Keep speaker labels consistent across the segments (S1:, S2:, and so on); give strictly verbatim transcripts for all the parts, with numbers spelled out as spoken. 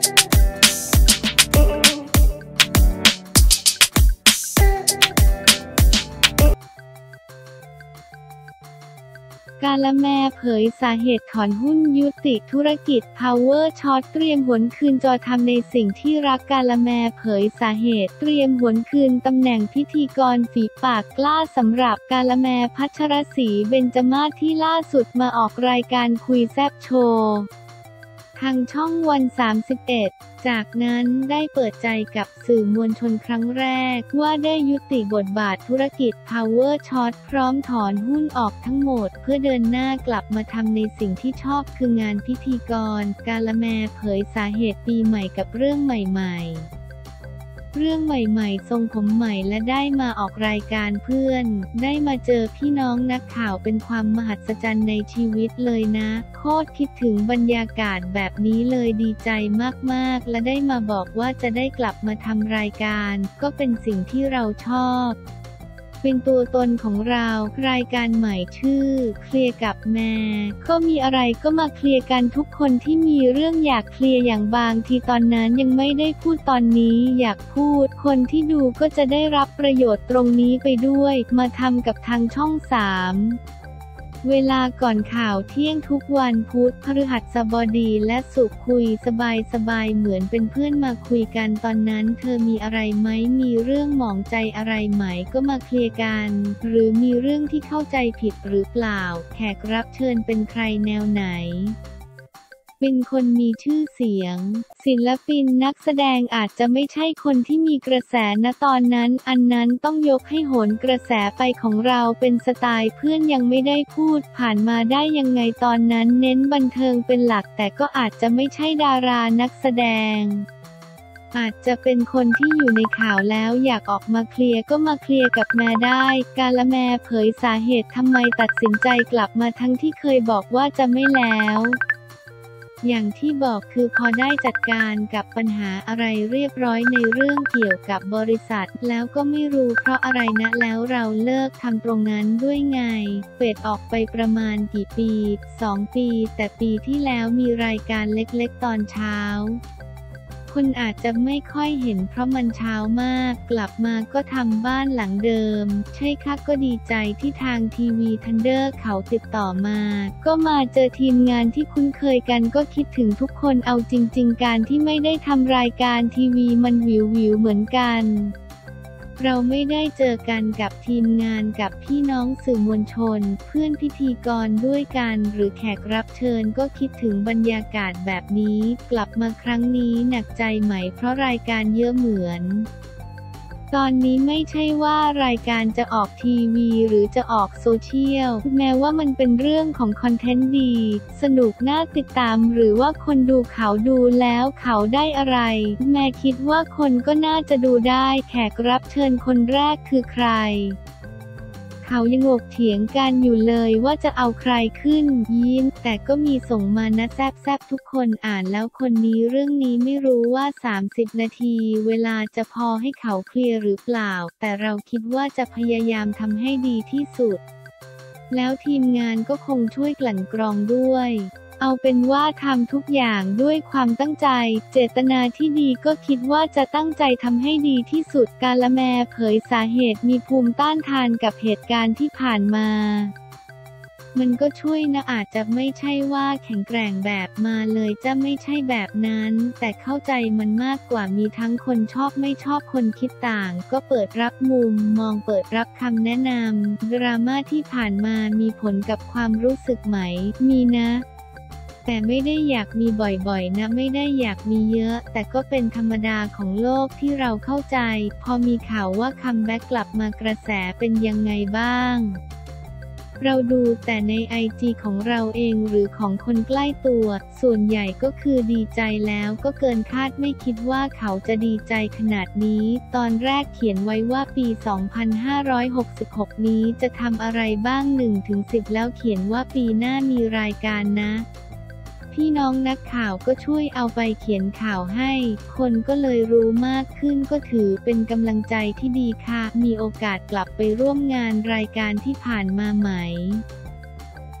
S1: กาละแมเผยสาเหตุถอนหุ้นยุติธุรกิจ Power Shot เตรียมหวนคืนจอทำในสิ่งที่รักกาละแมเผยสาเหตุเตรียมหวนคืนตำแหน่งพิธีกรฝีปากกล้าสำหรับกาละแมพัชรศรีเบญจมาศที่ล่าสุดมาออกรายการคุยแซ่บโชว์ทางช่องวันสามสิบเอ็ดจากนั้นได้เปิดใจกับสื่อมวลชนครั้งแรกว่าได้ยุติบทบาทธุรกิจ Power Shot พร้อมถอนหุ้นออกทั้งหมดเพื่อเดินหน้ากลับมาทำในสิ่งที่ชอบคืองานพิธีกรกาละแมเผยสาเหตุปีใหม่กับเรื่องใหม่ๆเรื่องใหม่ๆทรงผมใหม่และได้มาออกรายการเพื่อนได้มาเจอพี่น้องนักข่าวเป็นความมหัศจรรย์ในชีวิตเลยนะโคตรคิดถึงบรรยากาศแบบนี้เลยดีใจมากๆและได้มาบอกว่าจะได้กลับมาทำรายการก็เป็นสิ่งที่เราชอบเป็นตัวตนของเรารายการใหม่ชื่อเคลียร์กับแม่ก็มีอะไรก็มาเคลียร์กันทุกคนที่มีเรื่องอยากเคลียร์อย่างบางทีตอนนั้นยังไม่ได้พูดตอนนี้อยากพูดคนที่ดูก็จะได้รับประโยชน์ตรงนี้ไปด้วยมาทำกับทางช่องสามเวลาก่อนข่าวเที่ยงทุกวันพุธพฤหัสบดีและศุกร์คุยสบายๆเหมือนเป็นเพื่อนมาคุยกันตอนนั้นเธอมีอะไรไหมมีเรื่องหมองใจอะไรไหมก็มาเคลียร์กันหรือมีเรื่องที่เข้าใจผิดหรือเปล่าแขกรับเชิญเป็นใครแนวไหนเป็นคนมีชื่อเสียงศิลปินนักแสดงอาจจะไม่ใช่คนที่มีกระแสณตอนนั้นอันนั้นต้องยกให้โหนกระแสไปของเราเป็นสไตล์เพื่อนยังไม่ได้พูดผ่านมาได้ยังไงตอนนั้นเน้นบันเทิงเป็นหลักแต่ก็อาจจะไม่ใช่ดารานักแสดงอาจจะเป็นคนที่อยู่ในข่าวแล้วอยากออกมาเคลียร์ก็มาเคลียร์กับแม่ได้กาละแมเผยสาเหตุทำไมตัดสินใจกลับมาทั้งที่เคยบอกว่าจะไม่แล้วอย่างที่บอกคือพอได้จัดการกับปัญหาอะไรเรียบร้อยในเรื่องเกี่ยวกับบริษัทแล้วก็ไม่รู้เพราะอะไรนะแล้วเราเลิกทำตรงนั้นด้วยไงเฟดออกไปประมาณกี่ปีสองปีแต่ปีที่แล้วมีรายการเล็กๆตอนเช้าคุณอาจจะไม่ค่อยเห็นเพราะมันเช้ามากกลับมาก็ทำบ้านหลังเดิมใช่ค่ะก็ดีใจที่ทางทีวีทันเดอร์เขาติดต่อมาก็มาเจอทีมงานที่คุ้นเคยกันก็คิดถึงทุกคนเอาจริงๆการที่ไม่ได้ทำรายการทีวีมันวิววิวเหมือนกันเราไม่ได้เจอกันกับทีมงานกับพี่น้องสื่อมวลชนเพื่อนพิธีกรด้วยกันหรือแขกรับเชิญก็คิดถึงบรรยากาศแบบนี้กลับมาครั้งนี้หนักใจไหมเพราะรายการเยอะเหมือนตอนนี้ไม่ใช่ว่ารายการจะออกทีวีหรือจะออกโซเชียลแม้ว่ามันเป็นเรื่องของคอนเทนต์ดีสนุกน่าติดตามหรือว่าคนดูเขาดูแล้วเขาได้อะไรแม่คิดว่าคนก็น่าจะดูได้แขกรับเชิญคนแรกคือใครเขายังถกเถียงกันอยู่เลยว่าจะเอาใครขึ้นยิ้มแต่ก็มีส่งมานะแซบๆทุกคนอ่านแล้วคนนี้เรื่องนี้ไม่รู้ว่าสามสิบนาทีเวลาจะพอให้เขาเคลียร์หรือเปล่าแต่เราคิดว่าจะพยายามทำให้ดีที่สุดแล้วทีมงานก็คงช่วยกลั่นกรองด้วยเอาเป็นว่าทำทุกอย่างด้วยความตั้งใจเจตนาที่ดีก็คิดว่าจะตั้งใจทำให้ดีที่สุดกาละแมเผยสาเหตุมีภูมิต้านทานกับเหตุการณ์ที่ผ่านมามันก็ช่วยนะอาจจะไม่ใช่ว่าแข็งแกร่งแบบมาเลยจะไม่ใช่แบบนั้นแต่เข้าใจมันมากกว่ามีทั้งคนชอบไม่ชอบคนคิดต่างก็เปิดรับมุมมองเปิดรับคำแนะนำดราม่าที่ผ่านมามีผลกับความรู้สึกไหมมีนะแต่ไม่ได้อยากมีบ่อยๆนะไม่ได้อยากมีเยอะแต่ก็เป็นธรรมดาของโลกที่เราเข้าใจพอมีข่าวว่าคัมแบ็กกลับมากระแสเป็นยังไงบ้างเราดูแต่ในไอจีของเราเองหรือของคนใกล้ตัวส่วนใหญ่ก็คือดีใจแล้วก็เกินคาดไม่คิดว่าเขาจะดีใจขนาดนี้ตอนแรกเขียนไว้ว่าปีสองพันห้าร้อยหกสิบหกนี้จะทำอะไรบ้าง หนึ่งถึงสิบ แล้วเขียนว่าปีหน้ามีรายการนะพี่น้องนักข่าวก็ช่วยเอาไปเขียนข่าวให้คนก็เลยรู้มากขึ้นก็ถือเป็นกำลังใจที่ดีค่ะมีโอกาสกลับไปร่วมงานรายการที่ผ่านมาไหม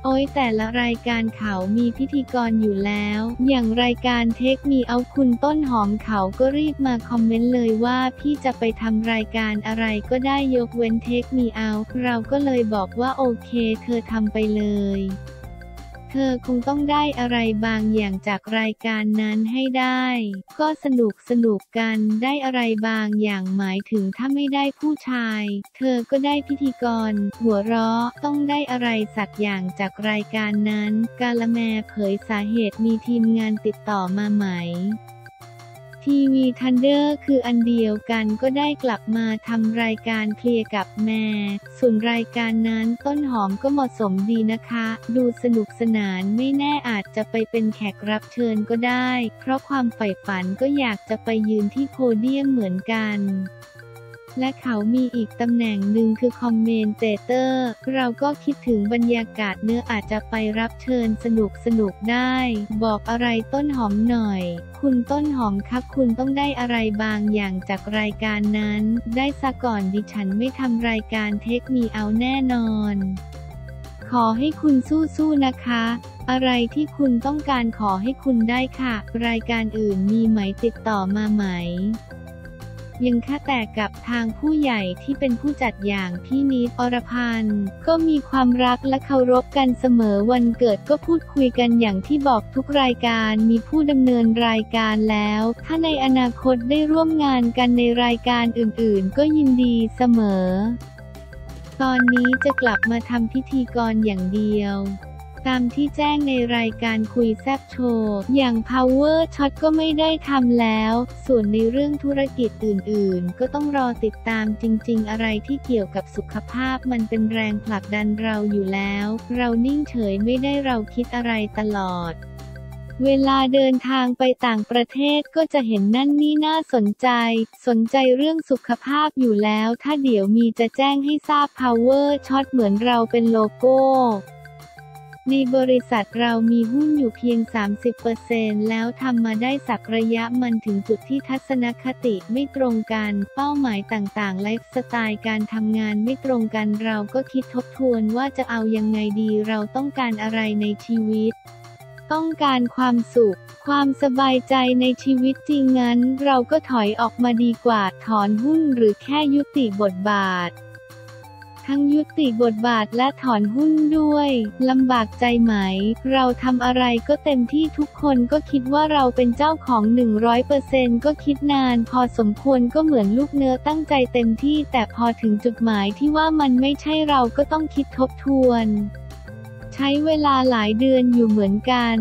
S1: โอ๊ยแต่ละรายการเขามีพิธีกรอยู่แล้ว อย่างรายการเทคมีเอาคุณต้นหอมเขาก็รีบมาคอมเมนต์เลยว่าพี่จะไปทำรายการอะไรก็ได้ยกเว้นเทคมีเอาเราก็เลยบอกว่าโอเคเธอทำไปเลยเธอคงต้องได้อะไรบางอย่างจากรายการนั้นให้ได้ก็สนุกสนุกกันได้อะไรบางอย่างหมายถึงถ้าไม่ได้ผู้ชายเธอก็ได้พิธีกรหัวเราะต้องได้อะไรสักอย่างจากรายการนั้นกาละแมเผยสาเหตุมีทีมงานติดต่อมาไหมทีวีทันเดอร์คืออันเดียวกันก็ได้กลับมาทำรายการเคลียร์กับแม่ส่วนรายการนั้นต้นหอมก็เหมาะสมดีนะคะดูสนุกสนานไม่แน่อาจจะไปเป็นแขกรับเชิญก็ได้เพราะความใฝ่ฝันก็อยากจะไปยืนที่โพเดียมเหมือนกันและเขามีอีกตำแหน่งหนึ่งคือคอมเมนเตเตอร์เราก็คิดถึงบรรยากาศเนื้ออาจจะไปรับเชิญสนุกสนุกได้บอกอะไรต้นหอมหน่อยคุณต้นหอมครับคุณต้องได้อะไรบางอย่างจากรายการนั้นได้ซะก่อนดิฉันไม่ทำรายการเทคมีเอาแน่นอนขอให้คุณสู้ๆนะคะอะไรที่คุณต้องการขอให้คุณได้ค่ะรายการอื่นมีไหมติดต่อมาไหมยังแค่แต่กับทางผู้ใหญ่ที่เป็นผู้จัดอย่างพี่นิดอรพันธ์ก็มีความรักและเคารพกันเสมอวันเกิดก็พูดคุยกันอย่างที่บอกทุกรายการมีผู้ดำเนินรายการแล้วถ้าในอนาคตได้ร่วมงานกันในรายการอื่นๆก็ยินดีเสมอตอนนี้จะกลับมาทำพิธีกรอย่างเดียวตามที่แจ้งในรายการคุยแซ่บโชว์อย่าง Power Shot ก็ไม่ได้ทำแล้วส่วนในเรื่องธุรกิจอื่นๆก็ต้องรอติดตามจริงๆอะไรที่เกี่ยวกับสุขภาพมันเป็นแรงผลักดันเราอยู่แล้วเรานิ่งเฉยไม่ได้เราคิดอะไรตลอดเวลาเดินทางไปต่างประเทศก็จะเห็นนั่นนี่น่าสนใจสนใจเรื่องสุขภาพอยู่แล้วถ้าเดี๋ยวมีจะแจ้งให้ทราบ Power Shot เหมือนเราเป็นโลโก้ในบริษัทเรามีหุ้นอยู่เพียง สามสิบเปอร์เซ็นต์ แล้วทำมาได้สักระยะมันถึงจุดที่ทัศนคติไม่ตรงกันเป้าหมายต่างๆไลฟ์สไตล์การทำงานไม่ตรงกันเราก็คิดทบทวนว่าจะเอายังไงดีเราต้องการอะไรในชีวิตต้องการความสุขความสบายใจในชีวิตจริงงั้นเราก็ถอยออกมาดีกว่าถอนหุ้นหรือแค่ยุติบทบาททั้งยุติบทบาทและถอนหุ้นด้วยลำบากใจไหมเราทำอะไรก็เต็มที่ทุกคนก็คิดว่าเราเป็นเจ้าของ หนึ่งร้อยเปอร์เซ็นต์ ก็คิดนานพอสมควรก็เหมือนลูกเนื้อตั้งใจเต็มที่แต่พอถึงจุดหมายที่ว่ามันไม่ใช่เราก็ต้องคิดทบทวนใช้เวลาหลายเดือนอยู่เหมือนกัน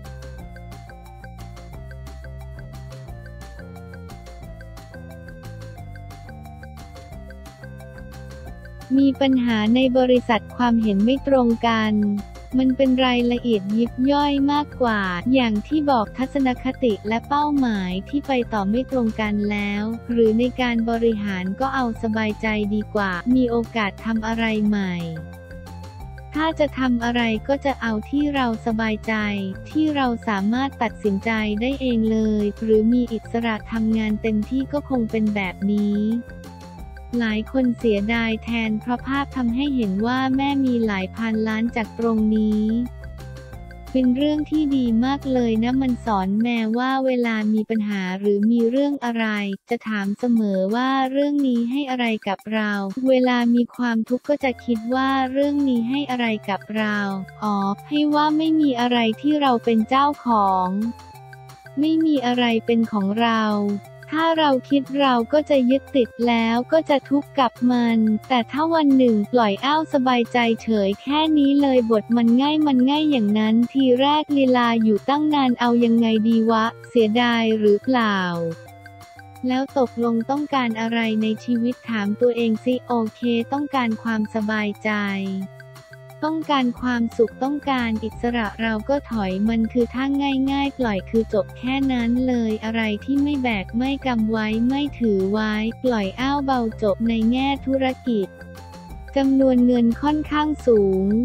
S1: มีปัญหาในบริษัทความเห็นไม่ตรงกันมันเป็นรายละเอียดยิบย่อยมากกว่าอย่างที่บอกทัศนคติและเป้าหมายที่ไปต่อไม่ตรงกันแล้วหรือในการบริหารก็เอาสบายใจดีกว่ามีโอกาสทำอะไรใหม่ถ้าจะทำอะไรก็จะเอาที่เราสบายใจที่เราสามารถตัดสินใจได้เองเลยหรือมีอิสระทำงานเต็มที่ก็คงเป็นแบบนี้หลายคนเสียดายแทนเพราะภาพทำให้เห็นว่าแม่มีหลายพันล้านจากตรงนี้เป็นเรื่องที่ดีมากเลยนะมันสอนแม่ว่าเวลามีปัญหาหรือมีเรื่องอะไรจะถามเสมอว่าเรื่องนี้ให้อะไรกับเราเวลามีความทุกข์ก็จะคิดว่าเรื่องนี้ให้อะไรกับเราอ๋อให้ว่าไม่มีอะไรที่เราเป็นเจ้าของไม่มีอะไรเป็นของเราถ้าเราคิดเราก็จะยึดติดแล้วก็จะทุกข์กับมันแต่ถ้าวันหนึ่งปล่อยอ้าวสบายใจเฉยแค่นี้เลยบทมันง่ายมันง่ายอย่างนั้นทีแรกลีลาอยู่ตั้งนานเอายังไงดีวะเสียดายหรือเปล่าแล้วตกลงต้องการอะไรในชีวิตถามตัวเองสิโอเคต้องการความสบายใจต้องการความสุขต้องการอิสระเราก็ถอยมันคือถ้าง่ายๆปล่อยคือจบแค่นั้นเลยอะไรที่ไม่แบกไม่กำไว้ไม่ถือไว้ปล่อยอ้าวเบาจบในแง่ธุรกิจจำนวนเงินค่อนข้างสูง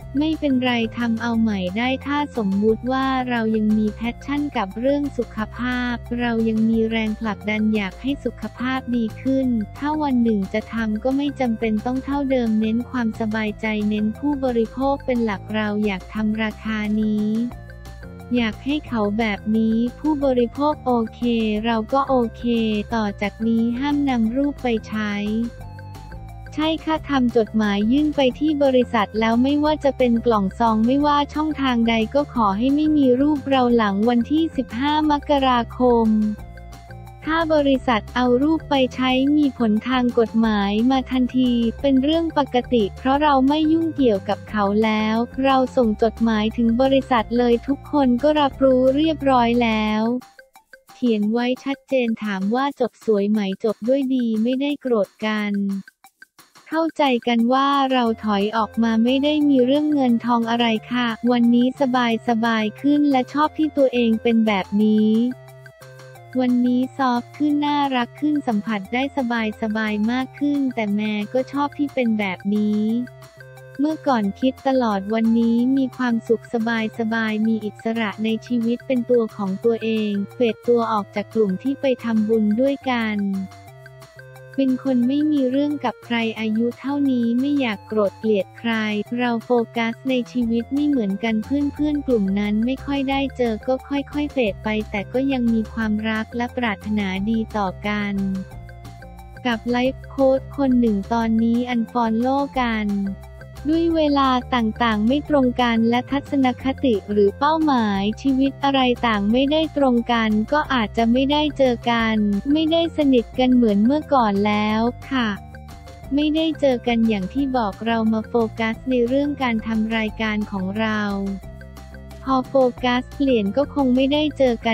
S1: ไม่เป็นไรทำเอาใหม่ได้ถ้าสมมุติว่าเรายังมีแพชชั่นกับเรื่องสุขภาพเรายังมีแรงผลักดันอยากให้สุขภาพดีขึ้นถ้าวันหนึ่งจะทำก็ไม่จำเป็นต้องเท่าเดิมเน้นความสบายใจเน้นผู้บริโภคเป็นหลักเราอยากทำราคานี้อยากให้เขาแบบนี้ผู้บริโภคโอเคเราก็โอเคต่อจากนี้ห้ามนำรูปไปใช้ใช่ค่ะทำจดหมายยื่นไปที่บริษัทแล้วไม่ว่าจะเป็นกล่องซองไม่ว่าช่องทางใดก็ขอให้ไม่มีรูปเราหลังวันที่สิบห้ามกราคมถ้าบริษัทเอารูปไปใช้มีผลทางกฎหมายมาทันทีเป็นเรื่องปกติเพราะเราไม่ยุ่งเกี่ยวกับเขาแล้วเราส่งจดหมายถึงบริษัทเลยทุกคนก็รับรู้เรียบร้อยแล้วเขียนไว้ชัดเจนถามว่าจบสวยไหมจบด้วยดีไม่ได้โกรธกันเข้าใจกันว่าเราถอยออกมาไม่ได้มีเรื่องเงินทองอะไรค่ะวันนี้สบายสบายขึ้นและชอบที่ตัวเองเป็นแบบนี้วันนี้ซอฟต์ขึ้นน่ารักขึ้นสัมผัสได้สบายสบายมากขึ้นแต่แม่ก็ชอบที่เป็นแบบนี้เมื่อก่อนคิดตลอดวันนี้มีความสุขสบายสบายมีอิสระในชีวิตเป็นตัวของตัวเองเฟดตัวออกจากกลุ่มที่ไปทำบุญด้วยกันเป็นคนไม่มีเรื่องกับใครอายุเท่านี้ไม่อยากโกรธเกลียดใครเราโฟกัสในชีวิตไม่เหมือนกันเพื่อนๆกลุ่มนั้นไม่ค่อยได้เจอก็ค่อยๆเฟดไปแต่ก็ยังมีความรักและปรารถนาดีต่อกันกับไลฟ์โค้ชคนหนึ่งตอนนี้อันฟอลโล่กันด้วยเวลาต่างๆไม่ตรงกันและทัศนคติหรือเป้าหมายชีวิตอะไรต่างไม่ได้ตรงกันก็อาจจะไม่ได้เจอกันไม่ได้สนิทกันเหมือนเมื่อก่อนแล้วค่ะไม่ได้เจอกันอย่างที่บอกเรามาโฟกัสในเรื่องการทำรายการของเราพอโฟกัสเปลี่ยนก็คงไม่ได้เจอกัน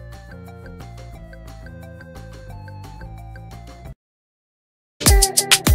S1: ค่ะ